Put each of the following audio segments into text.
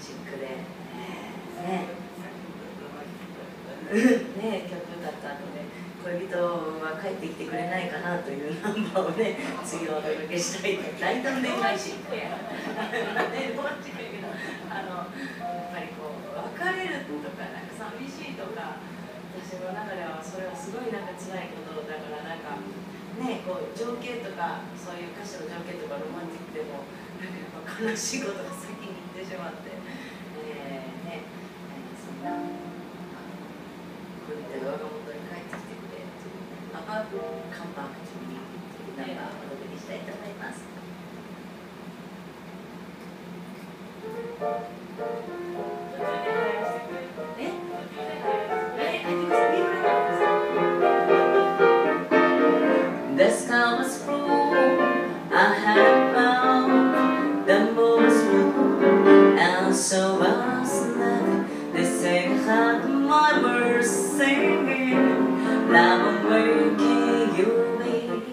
チックで、ね曲だったので、恋人は帰ってきてくれないかなというナンバーをね、次お届けしたい。大胆恋愛シーンやっぱりこう別れるとか、なんか寂しいとか、私の中ではそれはすごいなんか辛いことだから、なんかね、こう情景とかそういう歌詞の情景とかロマンティックでもなんかやっぱ悲しいことが先に行ってしまって、そんな恋人が我が元に帰ってきてくれというパパカンバークというナンバーをお届けしたいと思います。The sky was blue, I had found the moon was blue, and so was love. They say I had my words singing, love I'm waking you away.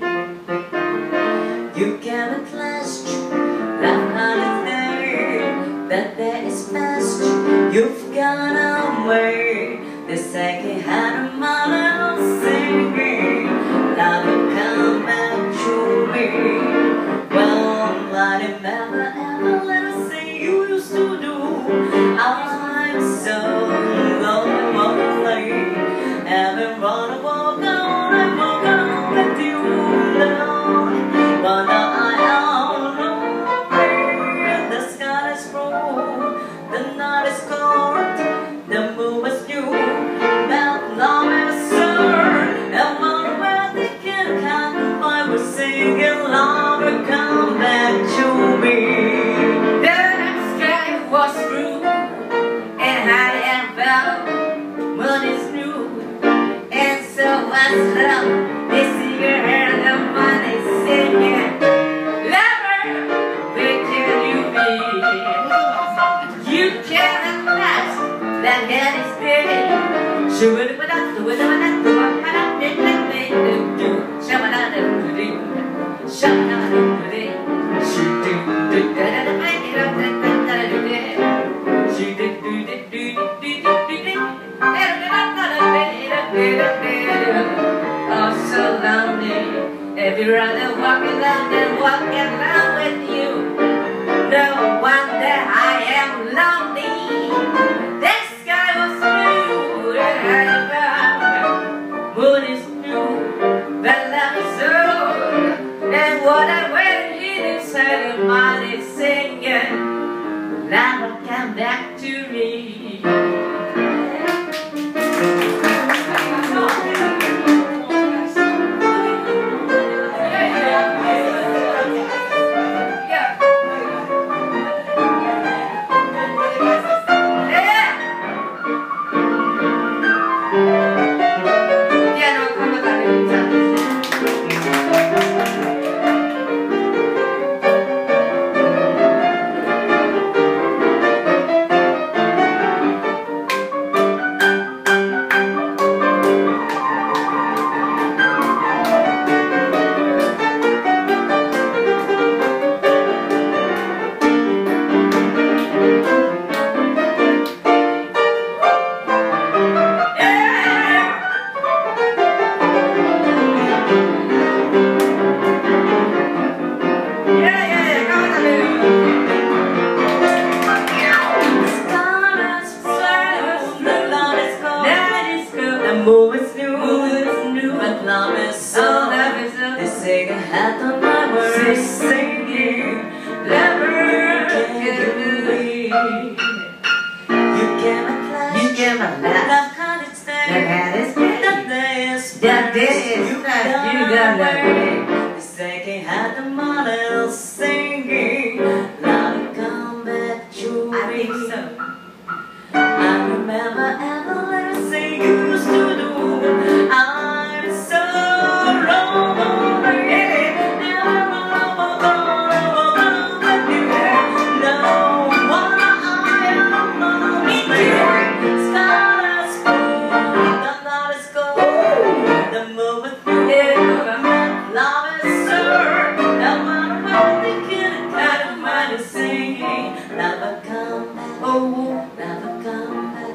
You came at last, love had a day, that day is past, you've gone away. They say I had a mother singing, love will come back to me. Well, I remember every little thing you used to do. I'm so lonely. Every road I walk on with you alone. But now I am lonely. The sky is blue, the night is cold, the moon is new, that love is certain. And when they can come, I will sing and love will come back to me. The sky was blue, and I am found moon is new, and so was love. This year heard the money singing, lover, where can you be? You cannot last, that head is steady. She will put up the weather and the one kind of thing to do. Shabba da da do, shabba da da do, she do da da da da da da do. She do do do do do do do. Oh, so lonely. Every runner walking along and walking along with you. No wonder I am lonely. The sky was blue and I found moon is new, but love is old. And what I went in inside of mine is singing, love will come back to me.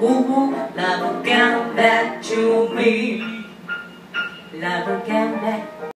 Love again.